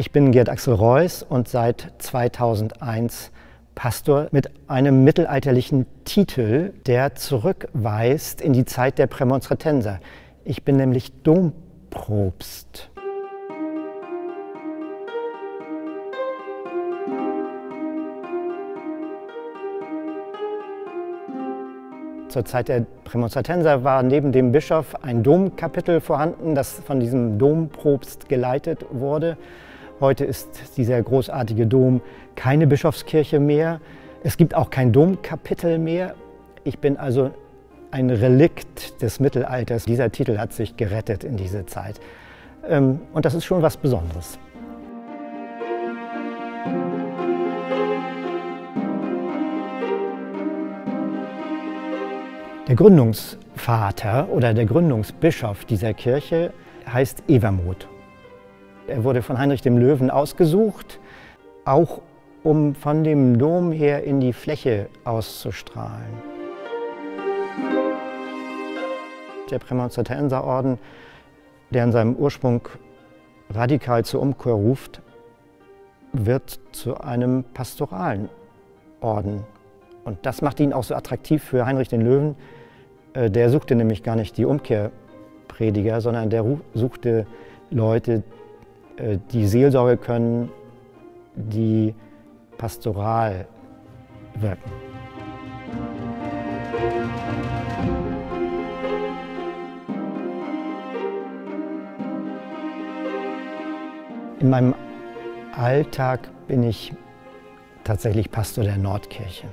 Ich bin Gerd Axel Reuß und seit 2001 Pastor mit einem mittelalterlichen Titel, der zurückweist in die Zeit der Prämonstratenser. Ich bin nämlich Dompropst. Zur Zeit der Prämonstratenser war neben dem Bischof ein Domkapitel vorhanden, das von diesem Dompropst geleitet wurde. Heute ist dieser großartige Dom keine Bischofskirche mehr. Es gibt auch kein Domkapitel mehr. Ich bin also ein Relikt des Mittelalters. Dieser Titel hat sich gerettet in diese Zeit. Und das ist schon was Besonderes. Der Gründungsvater oder der Gründungsbischof dieser Kirche heißt Evermuth. Er wurde von Heinrich dem Löwen ausgesucht, auch um von dem Dom her in die Fläche auszustrahlen. Der Prämonstratenserorden, der in seinem Ursprung radikal zur Umkehr ruft, wird zu einem pastoralen Orden. Und das macht ihn auch so attraktiv für Heinrich den Löwen. Der suchte nämlich gar nicht die Umkehrprediger, sondern der suchte Leute, die Seelsorge können, die pastoral wirken. In meinem Alltag bin ich tatsächlich Pastor der Nordkirche.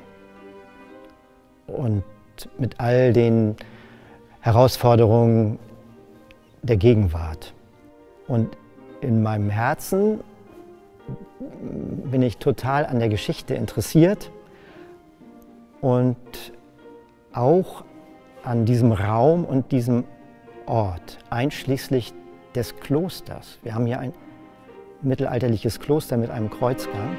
Und mit all den Herausforderungen der Gegenwart. Und in meinem Herzen bin ich total an der Geschichte interessiert und auch an diesem Raum und diesem Ort, einschließlich des Klosters. Wir haben hier ein mittelalterliches Kloster mit einem Kreuzgang.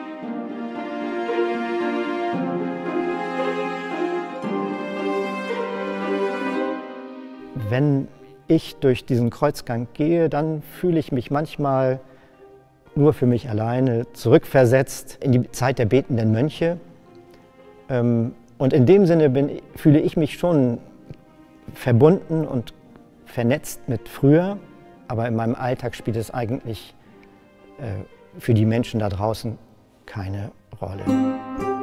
Wenn ich durch diesen Kreuzgang gehe, dann fühle ich mich manchmal nur für mich alleine zurückversetzt in die Zeit der betenden Mönche. Und in dem Sinne fühle ich mich schon verbunden und vernetzt mit früher, aber in meinem Alltag spielt es eigentlich für die Menschen da draußen keine Rolle.